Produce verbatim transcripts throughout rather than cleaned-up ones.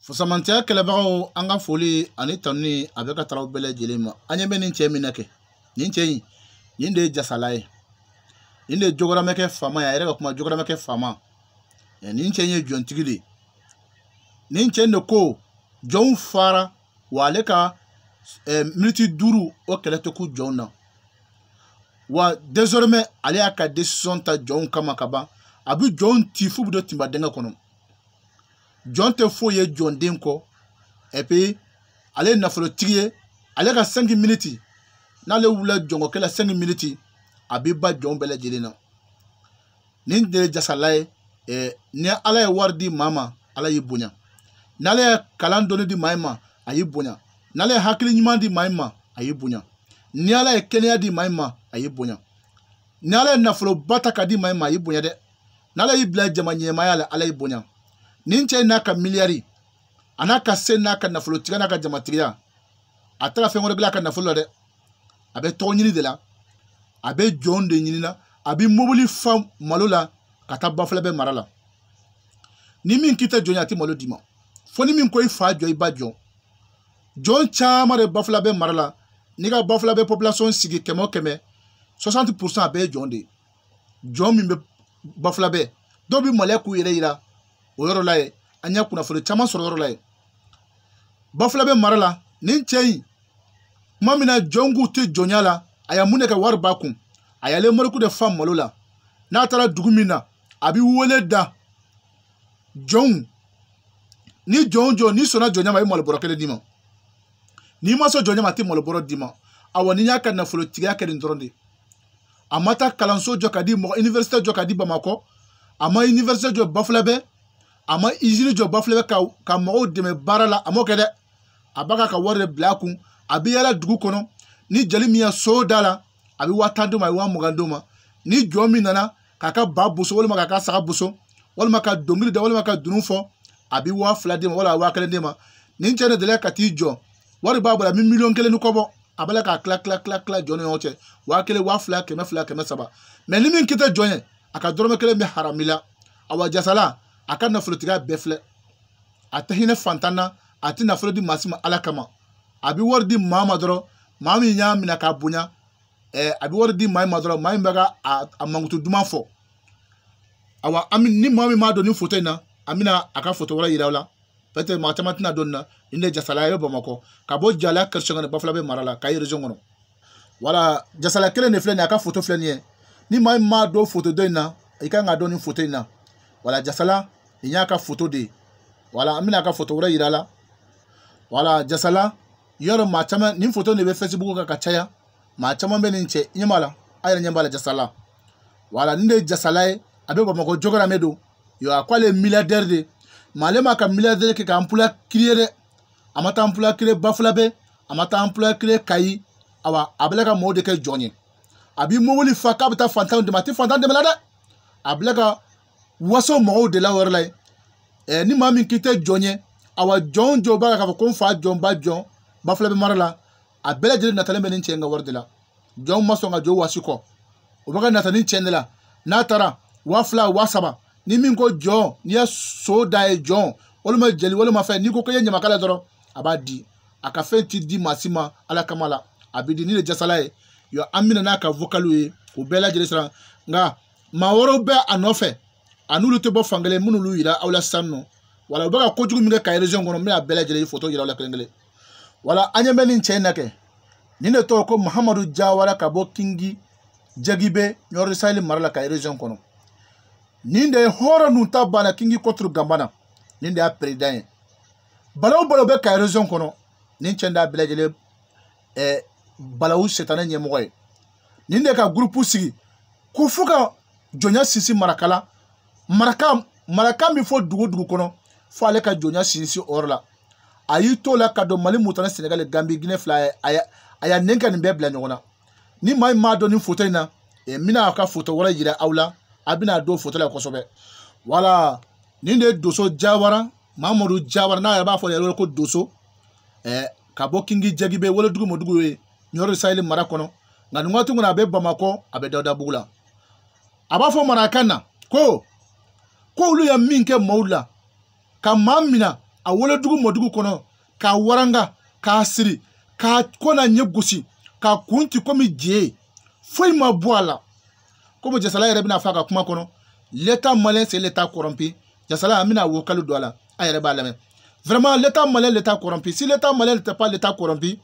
Fusamantiya kɛlɛbagaw an ka foli ani tanu a bɛ ka taaraw bɛɛ lajɛlen ma. An ɲɛ bɛ nin cɛ min na kɛ. Nin cɛ in, nin de ye Jasala ye. Nin de ye Jogoramɛkɛ faama ye. A yɛrɛ ka kuma Jogoramɛkɛ faama. Nin cɛ in ye jɔntigi de ye. Nin cɛ in de ko jɔnw fara wa ale ka miniti duuru o kɛlɛ tɛ ku jɔnw na. Wa désormais ale y'a ka décision ta jɔnw kama ka ban. A bɛ jɔnw ti fu bɛ don timba dingɛ kɔnɔ. Jɔn tɛ foyi ye jɔnden kɔ. Et puis ale ye nafolotigi ye. Ale ka cinq minutes n'ale wulila jɔnkɔkɛ la cinq minutes a bɛ ba jɔn bɛɛ lajɛlen na. Nin de ye Jasala ye. Ni Ala ye wari di maa ma, Ala y'i bonya. N'ale ye kalan dɔnni di maa ma, a y'i bonya. N'ale ye hakili ɲuman di maa ma, a y'i bonya. Ni Ala ye kɛnɛya di maa ma, a y'i bonya. Ni Ala ye nafoloba ta ka di maa ma, a y'i bonya dɛ. N'Ala y'i bila jama ɲɛmaaya la, Ala y'i bonya. Nin cɛ n'a ka miliyari, a n'a ka se n'a ka nafolotigiya n'a ka jamatigiya, a tɛ ka fɛn wɛrɛ dilan a ka nafolo la dɛ. A bɛ tɔgɔ ɲini de la, a bɛ jɔn de ɲini na, a bɛ mobili fa malo la ka taa Bafulabe mara la. Ni min k'i tɛ jɔn ye a tɛ malo d'i ma. Fo ni min ko i fa jɔ i ba jɔ. Jɔn caman de Bafulabe mara la, n'i ka Bafulabe population sigi kɛmɛ o kɛmɛ, soixante pour cent a bɛɛ ye jɔn de ye. Jɔn min bɛ Bafulabe, dɔw bɛ maloya k'u yɛrɛ yira o yɔrɔ la ye, an y'a kunnafoni caman sɔrɔ yɔrɔ la ye. Bafulabe mara la, nin cɛ in, tuma min na jɔn k'u tɛ jɔnya la, a y'a mun de kɛ wari b'a kun, a y'ale moriku de fa malo la. N'a taara dugu min na, a bɛ wele da jɔnw. Ni jɔn jɔ, n'i sɔnna jɔnya ma, i malo bɔrɔ kelen d'i ma. N'i ma sɔn jɔnya ma, a tɛ malo bɔrɔ d'i ma. Awa n'i y'a ka nafolotigiya kɛ nin dɔrɔn de. A ma taa kalanso jɔ ka di mɔgɔ, université jɔ ka di Bamakɔ, a ma université jɔ Bafulabe, a ma usine jɔ Bafulabe ka ka mɔgɔw dɛmɛ baara la, a m'o kɛ dɛ. A b'a ka wari de bila a kun, a bɛ yala dugu kɔnɔ, ni jeli min ye so da la, a bɛ waa tan d'o ma, a bɛ waa mugan d'o ma. Ni jɔn min nana k'a ka ba boso walima k'a ka saga boso, walima ka dɔnkili da walima ka dunu fɔ, a bɛ waa fila d'e ma walima waa kelen d'e ma. Nin cɛ de delila ka t'i jɔ, wari b'a bolo a bɛ miliyɔn kelen ni kɔ bɔ, a b'a la k'a tila tila tila tila jɔn ni ɲɔgɔn cɛ, waa kelen waa fila kɛmɛ fila kɛmɛ saba. Mais ni min k'i tɛ jɔn ye, a ka dɔrɔmɛ kelen bɛ harami la. Awa Jasala, a ka nafolotigiya bɛɛ filɛ. A tɛ hinɛ fantan na, a tɛ nafolo di maa si ma Ala kama. A bɛ wari di maa ma dɔrɔn, maa min y'a minɛ k'a bonya, a bɛ wari di maa ma dɔrɔn, maa min bɛ ka a mankutu duman fɔ. Awa ni maa min m'a dɔn nin photo in na, an bɛna a ka photo wɛrɛ yira aw la. Peut-être maa caman tɛna dɔn nin na, nin de ye Jasala ye Bamakɔ, ka bɔ Jala Kɛrɛsɔn ka na Bafulabe mara la, Kayi région kɔnɔ. Voilà, Jasala kelen de filɛ nin ye, a ka photo filɛ nin ye. Ni maa min m'a dɔn photo dɔ in na, i kan ka dɔn nin photo in na. Voilà, Jasala, nin y'a ka photo de ye. Voilà, an bɛna a ka photo wɛrɛ yira a la. Voilà, Jasala, yɔrɔ maa caman, nin photo de bɛ Facebook kan ka caya. Maa caman bɛ nin cɛ, i ɲɛ b'a la, a yɛrɛ ɲɛ b'a la Jasala. Voilà, nin de ye Jasala ye, a bɛ Bamakɔ Jogoramɛ don. Yo, a ko ale ye milliardaire de. Mais ale m'a ka milliardaire kɛ ka emploi créer dɛ. A ma taa emploi créer Bafulabe, a ma taa emploi créer Kayi. Awa, a bɛla ka mɔgɔw de kɛ jɔn ye. A bɛ mobili fa k'a bɛ taa fantanw dɛmɛ, a tɛ fantan dɛmɛ la dɛ. A bɛla ka waso mɔgɔw de la o yɔrɔ la ye. Eh, ni maa min k'i tɛ jɔn ye, awa jɔn jɔ b'a la k'a fɔ ko n fa jɔn ba jɔn Bafulabe mara la, a bɛɛ lajɛlen natalen bɛ nin cɛ in ka wari de la. Jɔn ma sɔn ka jɔ wasi kɔ. O bɛ ka nata nin cɛ in de la. N'a taara waa fila waa saba, ni min ko jɔn, n'i ye so da ye jɔn, walima jeli walima fɛn, n'i ko ko i ye ɲamakala dɔrɔn, a b'a di. A ka fɛn ti di maa si ma Ala kama la. A bɛ di ni de Jasala ye. Yo, an bɛna n'a ka vocal ye, o bɛɛ lajɛlen sira. Nka maa wɛrɛw bɛ a nɔfɛ. A n'olu tɛ bɔ fan kelen minnu y'u yira aw la sisan nɔ. Wala, u bɛ ka kojugu min kɛ Kayi région kɔnɔ, n bɛna a bɛɛ lajɛlen photo yira aw la kelen kelen. Wala, an ɲɛ bɛ nin cɛ in na kɛ. Nin de tɔgɔ ko Mahamadu Jawara ka bɔ Kingi Jagibe Ɲɔrɔ Sahel mara la Kayi région kɔnɔ. Nin de ye hɔrɔn ninnu ta banna Kingi contre Gambana. Nin de y'a président ye. Balawu balawu bɛ Kayi région kɔnɔ. Nin cɛ in de y'a bɛɛ lajɛlen ɛɛ balawu setanɛ ɲɛmɔgɔ ye. Nin de ka groupe sigi ko fo ka jɔnya sinsin Marakala. Maraka maraka min fɔ dugu dugu kɔnɔ fo ale ka jɔnya sinsin o yɔrɔ la. A y'i to la ka don Mali, Mauritanie, Sénégal, Gambie, Guinée fila a y'a nen ka nin bɛɛ bila ɲɔgɔn na. Ni maa min m'a dɔn nin photo in na, n bɛna a ka photo wɛrɛ yira aw la, a bɛna a don photo la kosɛbɛ. Voilà, nin de ye Doso Jawara, Mahamadu Jawara, n'a yɛrɛ b'a fɔ yɛrɛ ko Doso, ɛɛ ka bɔ Kingi Jagibe wolodugu mɔdugu ye Ɲɔrɔ Sahel mara kɔnɔ. Nka nin waati kɔnɔ a bɛ Bamakɔ, a bɛ Dawudabugu la. A b'a fɔ marakan na ko ko olu ye min kɛ maaw la, ka maa minɛ a wolodugu modugu kono ka waranga ka siri ka kona nye gosi ka kunti komi je foi ma boala comme Jassala yere bina fa ka kuma kono l'état malien c'est l'état corrompu Jassala amina wokalu doala ayere ba lame vraiment l'état malien l'état corrompu si l'état malien n'était pas l'état corrompu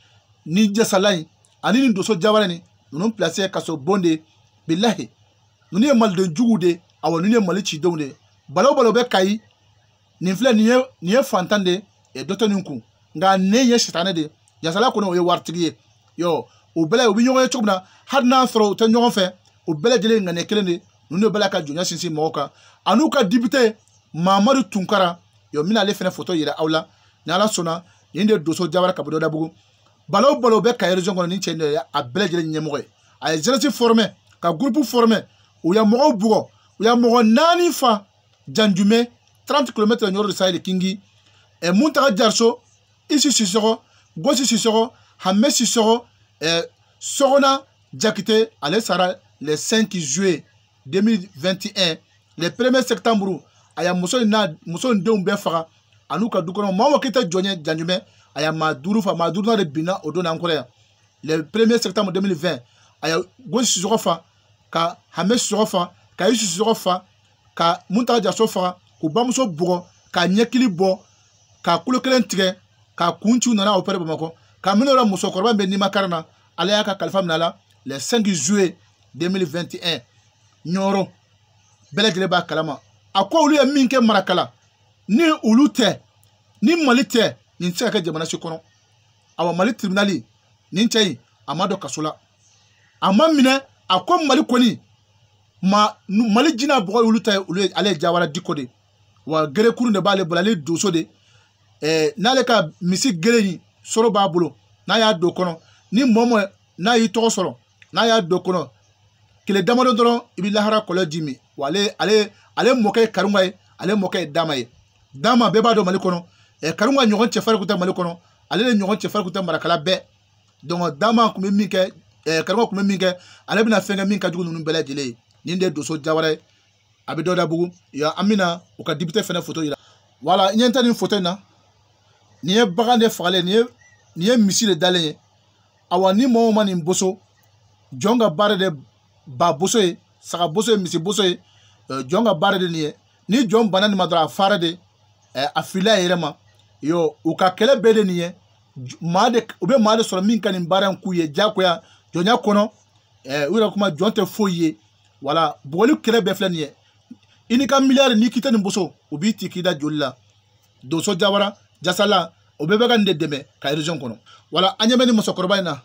ni Jassala ani ni doso jawara ni nous placer kaso bonde billahi nous ni mal de jugude awa nous ni mal ci donde balo balo be kai ni fle ni ni fantande e doto ninku nga ne ye shitane de Jassala kono ye wartigiye yo o bela obi nyongo chobna hadna thro te nyongo fe o bela jele ngane kelende nous ne bela ka jonya sinsi moka anuka député Mamadou Tunkara yo mina le fene photo yira awla nyala sona yinde doso jawara kabodo da bugu balo balo be ka région kono ni chende a bela jele nyemoy ay jeunesse formé ka groupe formé ou ya mo bugo ou ya mo nani fa janjume trente kilomètres nyoro de Sahel kingi e Muntaka Jarso ici Sissoko Gosi Sissoko Hamé Sissoko e Sorona Jakite ale sara le cinq juillet deux mille vingt et un le premier septembre aya muso na muso ndeu be fara anuka dukono mawo kita jonye janjume aya maduru fa maduru na de bina odona nkore le premier septembre deux mille vingt aya Gosi Sissoko fa ka Hamé Sissoko fa ka ici Sissoko fa ka Muntaka Jarso fa ku bamuso bugo ka nyekili bo ka kulo kelen tige ka kunchu nana opere bamako ka minora muso korba be ni makarna ala ka kalfa minala le cinq juillet deux mille vingt et un nyoro belegele ba kalama akwa ulu ya minke marakala ni ulu te ni malite ni ntse ka jamana shikono awa mali tribunali ni ntse amado kasula amamine akwa mali koni ma mali jina bogo ulu te ulu ale jawara dikode wa gere kuru ne bale bolale doso de eh nale ka misi gere ni soro ba bolo na ya do kono ni momo na yi to soro na ya do kono kile damado doron ibi lahara kolo jimi wale ale ale moke karunga ale moke damaye dama beba do mali kono e karunga nyogon chefar kuta mali kono ale le nyogon chefar kuta marakala be donc dama kuma minke e karunga kuma minke ale bina fenga minka jugu nunu bele jile ninde doso jaware abido da bugu ya amina o ka député fene photo ira wala nyenta ni photo na ni e bagande fale ni ni e misile dale awani mo mani mboso jonga bare de ba boso e saka boso e misi boso e jonga bare de ni ni jon banani madra fara de afila yerema yo uka kele bede ni made ube made soro min kanin baran kuye jakoya jonya kono eh ura kuma jonte foye wala boli kele be fle ni ini ka milliard ni kitani boso ubi tikida jolla doso jawara Jassala obebe ga ndedeme ka region kono wala anyeme ni mosokorba ina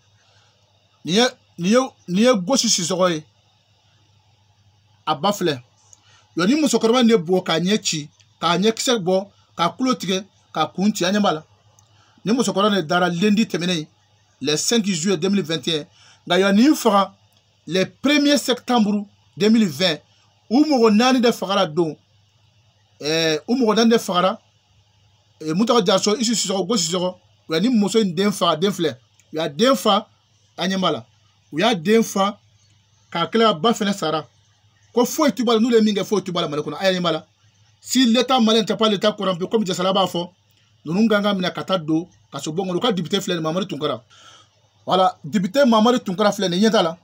niye niye niye Gosi Sissoko e abafle yo ni mosokorba ne bo ka nyechi ka nyekse bo ka kulotige ka kunti anyamala ni mosokorba ne dara lundi temene le cinq juillet deux mille vingt et un ga yo ni fara le premier septembre deux mille vingt ou mo nani de fara don eh ou mo nani de fara e Muntaka Jarso ici Sissoko Gosi Sissoko ya ni moso den fa den fle ya den fa anyamala ya den fa ka kala ba fene sara ko foi tubala nous les minge foi tubala malikono ayanyamala si l'état malien n'était pas l'état corrompu comme Jassala ba fo nous nganga mina katado ka so bongo ka député fle Mamadou Tunkara voilà député Mamadou Tunkara fle ne yenta la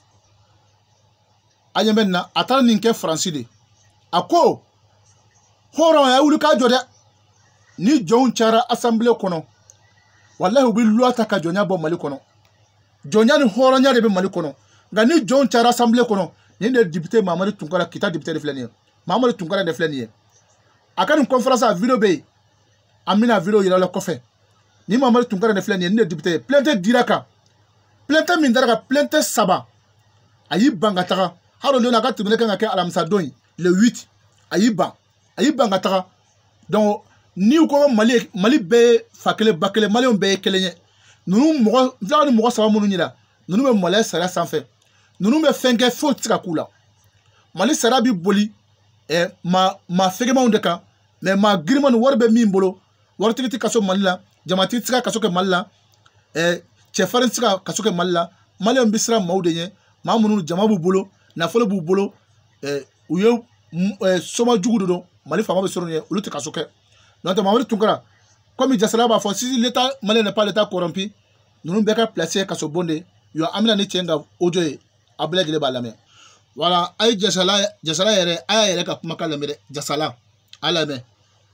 ayamenna atala ninke français de ako horo ya ulu ka jode ni jon chara assemblée kono wallahi ubi luata ka jonya bo mali kono jonya ni horo nya de be mali kono nga ni jon chara assemblée kono ni de député Mamadou Tunkara kita député de fleni Mamadou Tunkara de fleni akani conférence à vidéo be amina vidéo yira le kofe ni Mamadou Tunkara de fleni ni de député plainte diraka plainte mindaraka plainte saba ayi bangataka haro le na ka tribunal ka ka alamsa don le huit ayi ba ayi bangataka donc ni ko mali mali be fakele bakele mali on be kelenye nunu mo zani mo saba munu nyida nunu be mole sara sanfé nunu be fenke fo tika kula mali sara bi boli e ma ma fege ma ondeka mais ma griman warbe mi mbolo wartiki kaso malila jamati tika kaso ke malila e chefarin tika kaso ke malila mali on bisra maudenye ma munu jamabu bolo na folo bu bolo e uyo soma jugudo mali fama be soro ne uluti kaso ke Donc Mamadi Tunkara, comme il dit cela, si l'État malien n'est pas l'État corrompu, nous nous devons placer à ce bonde. Il y a amené des tienga audio à blague les balame. Voilà, aïe Jassala, Jassala ere, aïe ere kapumaka le mere, Jassala, à la main.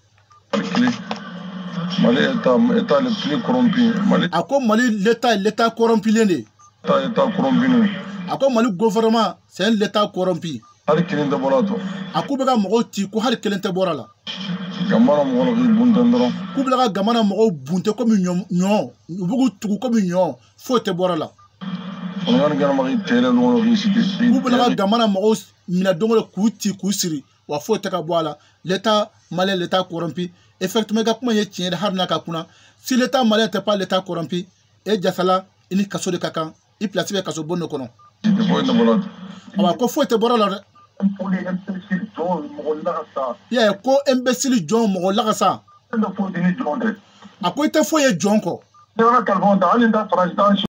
Mali est l'État le plus corrompu. À quoi Mali l'État l'État corrompu l'année? L'État corrompu. À quoi Mali gouvernement c'est l'État corrompu. Hali kelen tɛ bɔra to. A ko bɛ ka mɔgɔw ci ko hali kelen tɛ bɔra la. Gamana mɔgɔw bɛ bunte dɔrɔn. K'u bɛ ka gamana mɔgɔw bunte komi ɲɔ ɲɔ u bɛ k'u tugu komi ɲɔ foyi tɛ bɔra la. Kɔnɔgani gɛrɛmaki tɛlɛ lɔgɔ k'i sigi. K'u bɛ ka gamana mɔgɔw minɛ don o don k'u ci k'u siri wa foyi tɛ ka bɔ a la. L'État malien l'État corrompu. Effectivement i ka kuma ye tiɲɛ de hali n'a ka kunna. Si l'État malien n'était pas l'État corrompu e Jassala i ni kaso de ka kan i place bɛ kaso bon de kɔnɔ. Awa ko foyi tɛ bɔra la dɛ. Yeah, ko imbécile John mɔgɔ lagasa. A ko i tɛ foyi ye John kɔ.